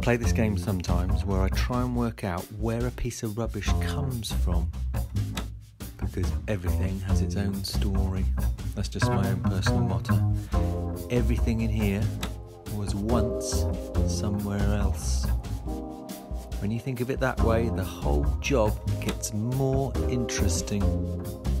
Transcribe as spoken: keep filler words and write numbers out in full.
play this game sometimes where I try and work out where a piece of rubbish comes from, because everything has its own story. That's just my own personal motto. Everything in here was once somewhere else. When you think of it that way, the whole job gets more interesting.